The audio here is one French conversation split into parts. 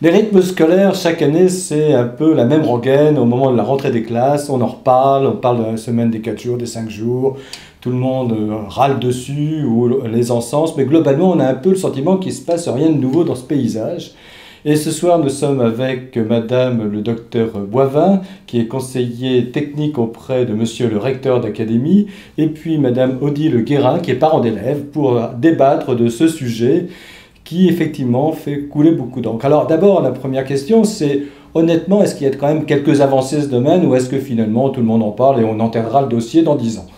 Les rythmes scolaires, chaque année, c'est un peu la même rengaine. Au moment de la rentrée des classes, on en reparle, on parle de la semaine des 4 jours, des 5 jours. Tout le monde râle dessus, ou les encense, mais globalement, on a un peu le sentiment qu'il ne se passe rien de nouveau dans ce paysage. Et ce soir, nous sommes avec Madame le docteur Boivin, qui est conseiller technique auprès de Monsieur le recteur d'académie, et puis Madame Odile Guérin, qui est parent d'élèves, pour débattre de ce sujet qui effectivement fait couler beaucoup d'encre. Alors d'abord, la première question, c'est honnêtement, est-ce qu'il y a quand même quelques avancées ce domaine, ou est-ce que finalement tout le monde en parle et on enterrera le dossier dans 10 ans?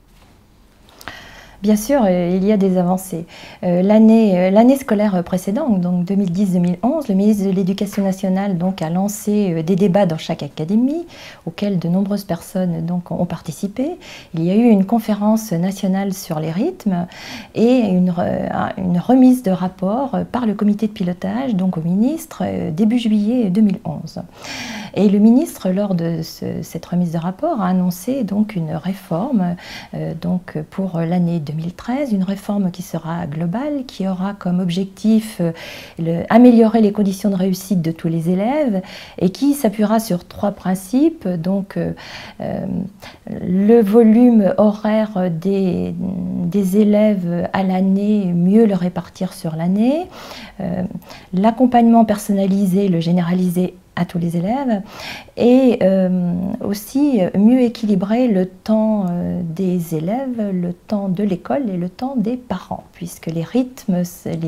Bien sûr, il y a des avancées. L'année scolaire précédente, donc 2010-2011, le ministre de l'Éducation nationale donc, a lancé des débats dans chaque académie, auxquels de nombreuses personnes donc, ont participé. Il y a eu une conférence nationale sur les rythmes et une remise de rapport par le comité de pilotage donc, au ministre début juillet 2011. Et le ministre, lors de cette remise de rapport, a annoncé donc, une réforme donc, pour l'année 2013, une réforme qui sera globale, qui aura comme objectif améliorer les conditions de réussite de tous les élèves et qui s'appuiera sur 3 principes, donc le volume horaire des élèves à l'année, mieux le répartir sur l'année, l'accompagnement personnalisé, le généraliser à tous les élèves, et aussi mieux équilibrer le temps des élèves, le temps de l'école et le temps des parents, puisque les rythmes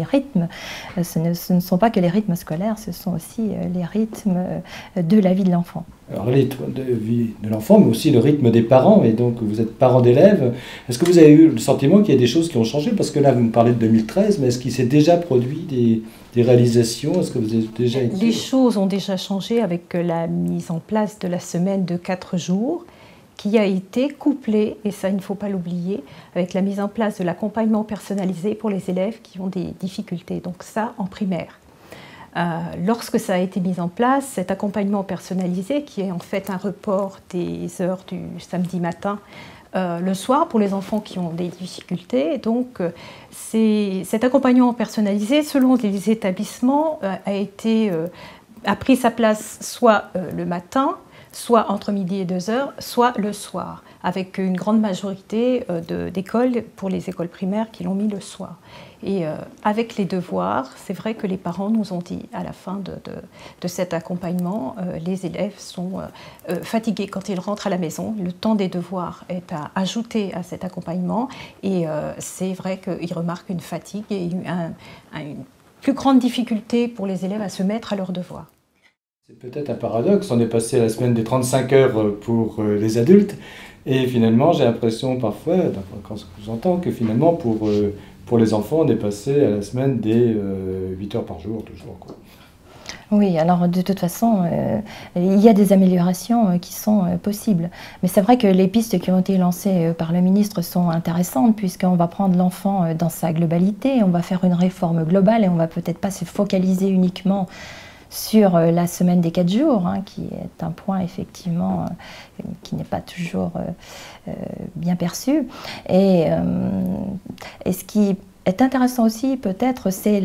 ce ne sont pas que les rythmes scolaires, ce sont aussi les rythmes de la vie de l'enfant. Alors, le rythme de vie de l'enfant, mais aussi le rythme des parents, et donc vous êtes parent d'élèves. Est-ce que vous avez eu le sentiment qu'il y a des choses qui ont changé? Parce que là, vous me parlez de 2013, mais est-ce qu'il s'est déjà produit des réalisations? Est-ce que vous avez déjà été... Les choses ont déjà changé avec la mise en place de la semaine de 4 jours, qui a été couplée, et ça il ne faut pas l'oublier, avec la mise en place de l'accompagnement personnalisé pour les élèves qui ont des difficultés, donc ça en primaire. Lorsque ça a été mis en place, cet accompagnement personnalisé, qui est en fait un report des heures du samedi matin, le soir pour les enfants qui ont des difficultés. Donc cet accompagnement personnalisé, selon les établissements, a pris sa place soit le matin, soit entre midi et 2 heures, soit le soir, avec une grande majorité d'écoles, pour les écoles primaires, qui l'ont mis le soir. Et avec les devoirs, c'est vrai que les parents nous ont dit à la fin de cet accompagnement, les élèves sont fatigués quand ils rentrent à la maison. Le temps des devoirs est à ajouter à cet accompagnement, et c'est vrai qu'ils remarquent une fatigue et une plus grande difficulté pour les élèves à se mettre à leurs devoirs. C'est peut-être un paradoxe, on est passé à la semaine des 35 heures pour les adultes, et finalement j'ai l'impression parfois, quand je vous entends, que finalement pour les enfants on est passé à la semaine des 8 heures par jour toujours, quoi. Oui, alors de toute façon, il y a des améliorations qui sont possibles. Mais c'est vrai que les pistes qui ont été lancées par le ministre sont intéressantes, puisqu'on va prendre l'enfant dans sa globalité, on va faire une réforme globale et on va peut-être pas se focaliser uniquement sur la semaine des 4 jours, hein, qui est un point effectivement qui n'est pas toujours bien perçu. Et ce qui est intéressant aussi peut-être, c'est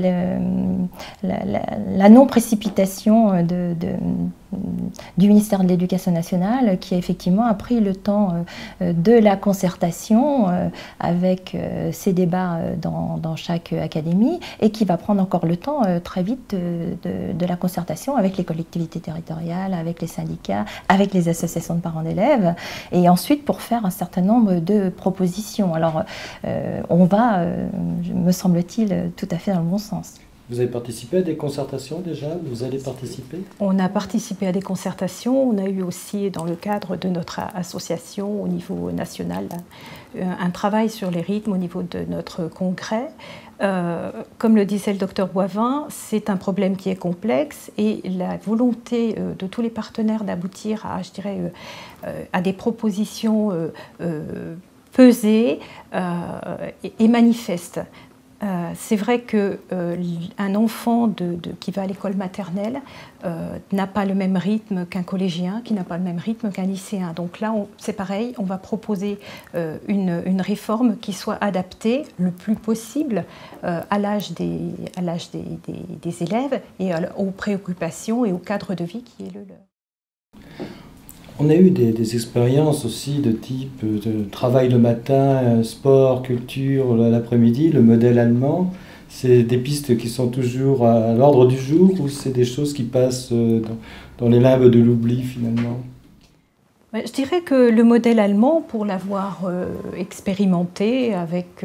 la non-précipitation du ministère de l'Éducation nationale, qui effectivement a pris le temps de la concertation avec ces débats dans chaque académie, et qui va prendre encore le temps très vite de la concertation avec les collectivités territoriales, avec les syndicats, avec les associations de parents d'élèves, et ensuite pour faire un certain nombre de propositions. Alors on va, me semble-t-il, tout à fait dans le bon sens. Vous avez participé à des concertations déjà? Vous allez participer? On a participé à des concertations. On a eu aussi, dans le cadre de notre association au niveau national, un travail sur les rythmes au niveau de notre congrès. Comme le disait le docteur Boivin, c'est un problème qui est complexe, et la volonté de tous les partenaires d'aboutir à, je dirais, à des propositions pesées est manifeste. C'est vrai qu'un enfant qui va à l'école maternelle n'a pas le même rythme qu'un collégien, qui n'a pas le même rythme qu'un lycéen. Donc là, c'est pareil, on va proposer une réforme qui soit adaptée le plus possible à l'âge des élèves et aux préoccupations et au cadre de vie qui est le leur. On a eu des expériences aussi de type de travail le matin, sport, culture l'après-midi, le modèle allemand. C'est des pistes qui sont toujours à l'ordre du jour ou c'est des choses qui passent dans les limbes de l'oubli finalement? Je dirais que le modèle allemand, pour l'avoir expérimenté avec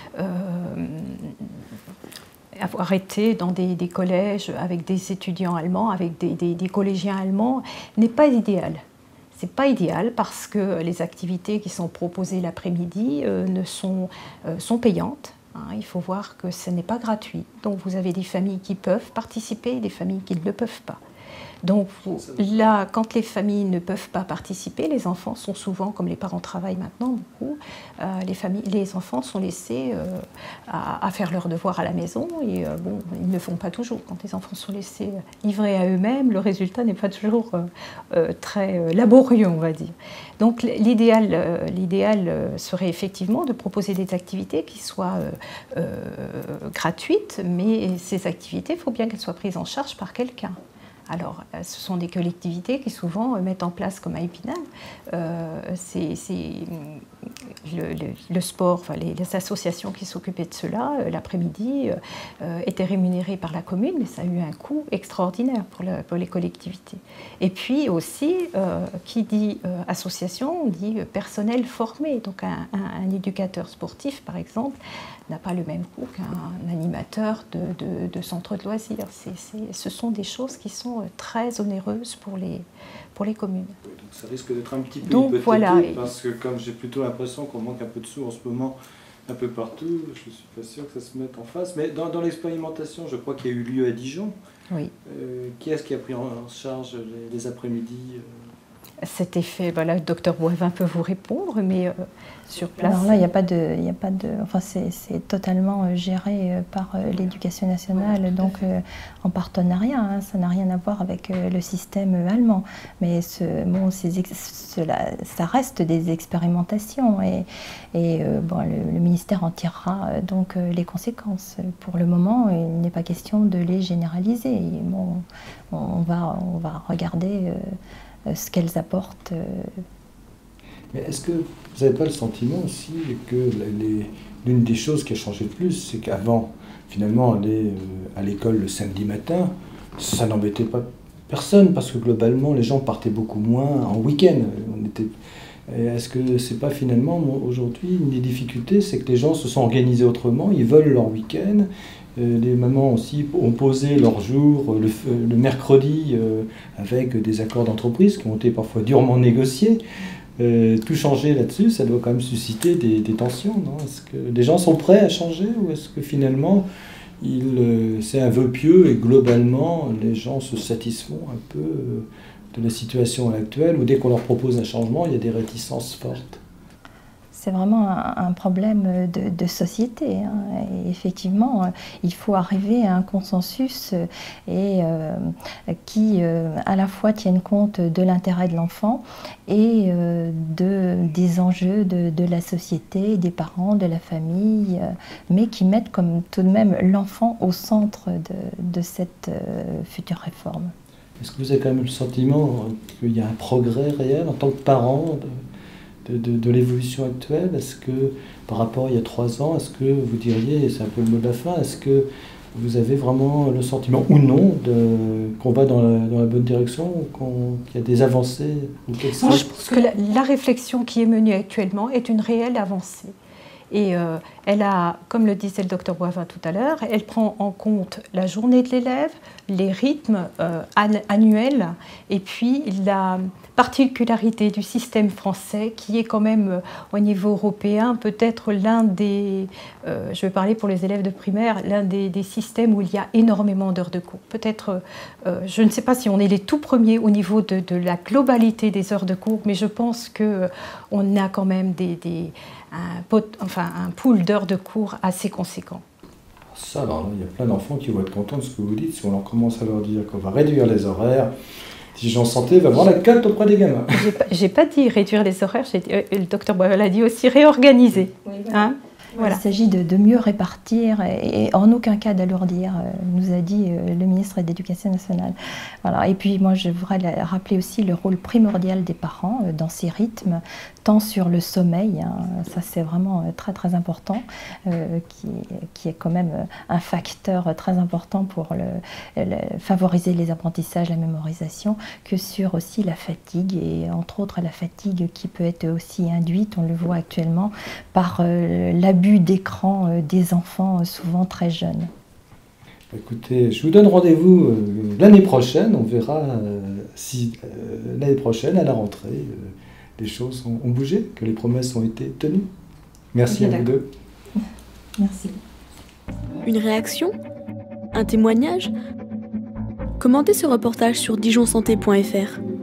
avoir été dans des collèges avec des étudiants allemands, avec des collégiens allemands, n'est pas idéal. C'est pas idéal parce que les activités qui sont proposées l'après-midi sont payantes. Il faut voir que ce n'est pas gratuit. Donc vous avez des familles qui peuvent participer et des familles qui ne le peuvent pas. Donc là, quand les familles ne peuvent pas participer, les enfants sont souvent, comme les parents travaillent maintenant beaucoup, les enfants sont laissés à faire leurs devoirs à la maison et bon, ils ne le font pas toujours. Quand les enfants sont laissés livrés à eux-mêmes, le résultat n'est pas toujours très laborieux, on va dire. Donc l'idéal serait effectivement de proposer des activités qui soient gratuites, mais ces activités, il faut bien qu'elles soient prises en charge par quelqu'un. Alors, ce sont des collectivités qui souvent mettent en place, comme à Épinal, le sport, enfin, les associations qui s'occupaient de cela, l'après-midi, étaient rémunérées par la commune, mais ça a eu un coût extraordinaire pour les collectivités. Et puis aussi, qui dit association, dit personnel formé. Donc un éducateur sportif, par exemple, n'a pas le même coût qu'un animateur de centre de loisirs. Ce sont des choses qui sont très onéreuses pour les communes. Oui, donc ça risque d'être un petit peu hypothétique, voilà, parce que comme j'ai plutôt l'impression qu'on manque un peu de sous en ce moment, un peu partout, je ne suis pas sûr que ça se mette en face. Mais dans l'expérimentation, je crois qu'il y a eu lieu à Dijon. Oui. Qui est-ce qui a pris en charge les après-midi Cet effet, voilà, le docteur Boivin peut vous répondre, mais sur place... Alors là, il n'y a pas de... Enfin, c'est totalement géré par l'Éducation nationale, donc en partenariat, hein, ça n'a rien à voir avec le système allemand. Mais bon, ça reste des expérimentations et bon, le ministère en tirera donc les conséquences. Pour le moment, il n'est pas question de les généraliser. Et bon, on va regarder... ce qu'elles apportent. Mais est-ce que vous n'avez pas le sentiment aussi que l'une des choses qui a changé le plus, c'est qu'avant, finalement, aller à l'école le samedi matin, ça n'embêtait pas personne, parce que globalement, les gens partaient beaucoup moins en week-end. Est-ce que c'est pas finalement, aujourd'hui, une des difficultés, c'est que les gens se sont organisés autrement, ils veulent leur week-end. Les mamans aussi ont posé leur jour le mercredi avec des accords d'entreprise qui ont été parfois durement négociés. Tout changer là-dessus, ça doit quand même susciter des tensions, non? Est-ce que les gens sont prêts à changer ou est-ce que finalement c'est un vœu pieux et globalement les gens se satisfont un peu de la situation actuelle où dès qu'on leur propose un changement, il y a des réticences fortes? C'est vraiment un problème de société. Hein. Et effectivement, il faut arriver à un consensus qui à la fois tienne compte de l'intérêt de l'enfant et des enjeux de la société, des parents, de la famille, mais qui mettent comme tout de même l'enfant au centre de cette future réforme. Est-ce que vous avez quand même le sentiment qu'il y a un progrès réel en tant que parent de l'évolution actuelle? Est-ce que, par rapport à il y a 3 ans, est-ce que vous diriez, et c'est un peu le mot de la fin, est-ce que vous avez vraiment le sentiment ou non qu'on va dans la bonne direction, ou qu'il y a des avancées? Moi, je pense que la réflexion qui est menée actuellement est une réelle avancée. Et elle a, comme le disait le docteur Boivin tout à l'heure, elle prend en compte la journée de l'élève, les rythmes annuels, et puis la particularité du système français qui est quand même au niveau européen peut-être l'un des, je vais parler pour les élèves de primaire, l'un des systèmes où il y a énormément d'heures de cours. Peut-être, je ne sais pas si on est les tout premiers au niveau de la globalité des heures de cours, mais je pense qu'on a quand même un pool d'heures de cours assez conséquent. Ça, alors, il y a plein d'enfants qui vont être contents de ce que vous dites. Si on leur commence à leur dire qu'on va réduire les horaires, Dijon Santé va voir la cote auprès des gamins. J'ai pas dit réduire les horaires, le docteur Boivel a dit aussi réorganiser. Oui, hein. Voilà. Il s'agit de mieux répartir et en aucun cas d'alourdir, nous a dit le ministre de l'Éducation nationale. Voilà. Et puis moi je voudrais rappeler aussi le rôle primordial des parents dans ces rythmes, tant sur le sommeil, hein, ça c'est vraiment très très important, qui est quand même un facteur très important pour favoriser les apprentissages, la mémorisation, que sur aussi la fatigue, et entre autres la fatigue qui peut être aussi induite, on le voit actuellement, par l'abus d'écran des enfants souvent très jeunes. Écoutez, je vous donne rendez-vous l'année prochaine. On verra si l'année prochaine, à la rentrée, les choses ont bougé, que les promesses ont été tenues. Merci à vous deux. Merci. Une réaction? Un témoignage? Commentez ce reportage sur dijonsanté.fr.